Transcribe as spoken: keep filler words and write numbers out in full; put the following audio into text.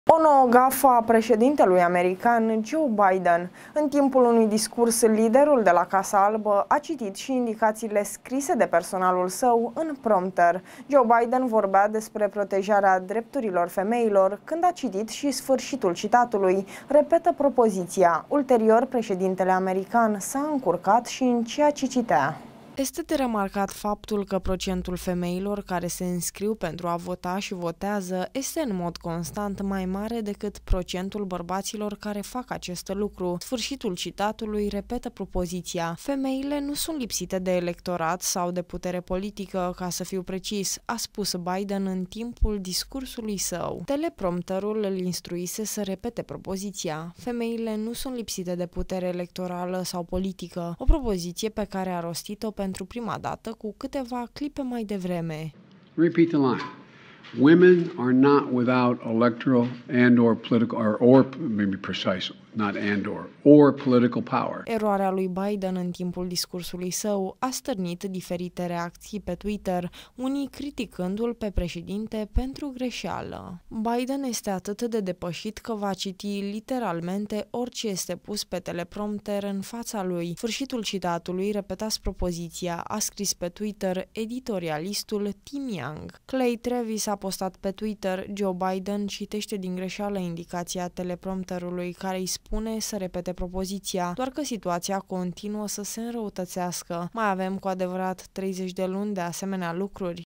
O nouă gafă a președintelui american Joe Biden. În timpul unui discurs, liderul de la Casa Albă a citit și indicațiile scrise de personalul său în prompter. Joe Biden vorbea despre protejarea drepturilor femeilor când a citit și sfârșitul citatului. Repetă propoziția. Ulterior, președintele american s-a încurcat și în ceea ce citea. Este de remarcat faptul că procentul femeilor care se înscriu pentru a vota și votează este în mod constant mai mare decât procentul bărbaților care fac acest lucru. Sfârșitul citatului repetă propoziția. Femeile nu sunt lipsite de electorat sau de putere politică, ca să fiu precis, a spus Biden în timpul discursului său. Teleprompterul îl instruise să repete propoziția. Femeile nu sunt lipsite de putere electorală sau politică, o propoziție pe care a rostit-o pentru prima dată cu câteva clipe mai devreme. Repeat the line. Women are not without electoral and or political or, or maybe precise, not and or, or political power. Eroarea lui Biden în timpul discursului său a stârnit diferite reacții pe Twitter, unii criticându-l pe președinte pentru greșeală. Biden este atât de depășit că va citi literalmente orice este pus pe teleprompter în fața lui. Sfârșitul citatului, repetați propoziția, a scris pe Twitter editorialistul Tim Young. Clay Travis a postat pe Twitter: Joe Biden citește din greșeală indicația teleprompterului care îi spune să repete propoziția, doar că situația continuă să se înrăutățească. Mai avem cu adevărat treizeci de luni de asemenea lucruri.